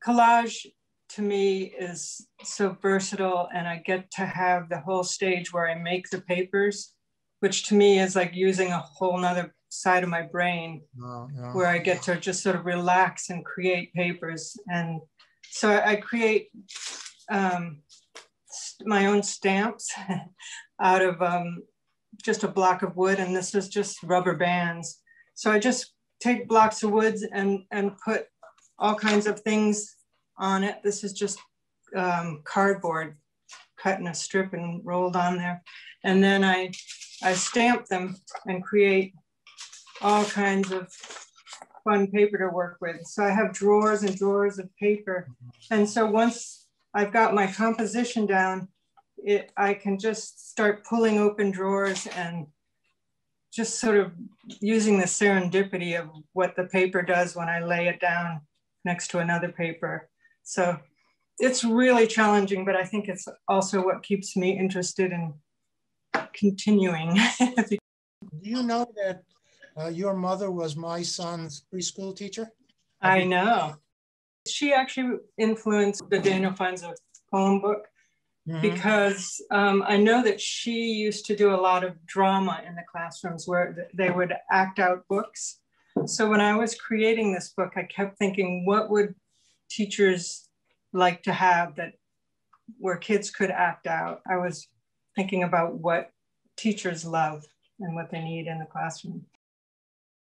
collage to me is so versatile, and I get to have the whole stage where I make the papers, which to me is like using a whole nother side of my brain, where I get to just sort of relax and create papers. And so I create my own stamps out of just a block of wood, and this is just rubber bands. So I just take blocks of wood and put all kinds of things on it. This is just cardboard cut in a strip and rolled on there. And then I stamp them and create all kinds of fun paper to work with. So I have drawers and drawers of paper. And so once I've got my composition down, I can just start pulling open drawers and just sort of using the serendipity of what the paper does when I lay it down next to another paper. So it's really challenging, but I think it's also what keeps me interested in continuing. Do you know that your mother was my son's preschool teacher? I know. She actually influenced the Daniel Fanza poem book, because I know that she used to do a lot of drama in the classrooms where they would act out books. So when I was creating this book, I kept thinking, what would teachers like to have that where kids could act out? I was thinking about what teachers love and what they need in the classroom.